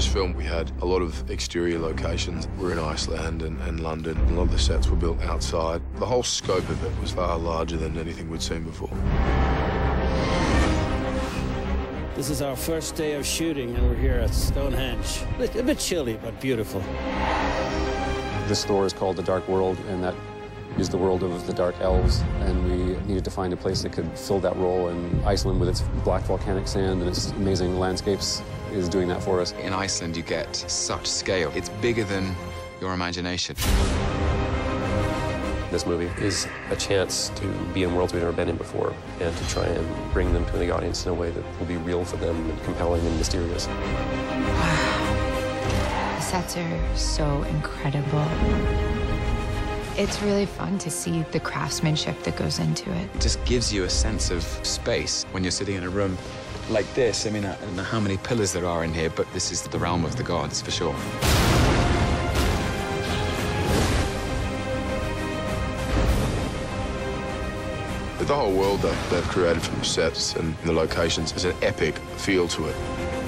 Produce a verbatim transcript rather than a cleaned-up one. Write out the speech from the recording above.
this film, we had a lot of exterior locations. We're in Iceland and, and London. A lot of the sets were built outside. The whole scope of it was far larger than anything we'd seen before. This is our first day of shooting, and we're here at Stonehenge. A bit chilly, but beautiful. This Thor is called the Dark World, and that is the world of the Dark Elves, and we needed to find a place that could fill that role, and Iceland, with its black volcanic sand and its amazing landscapes, is doing that for us. In Iceland, you get such scale. It's bigger than your imagination. This movie is a chance to be in worlds we've never been in before and to try and bring them to the audience in a way that will be real for them and compelling and mysterious. Wow. The sets are so incredible. It's really fun to see the craftsmanship that goes into it. It just gives you a sense of space when you're sitting in a room like this. I mean, I don't know how many pillars there are in here, but this is the realm of the gods, for sure. The whole world that they've created from the sets and the locations has an epic feel to it.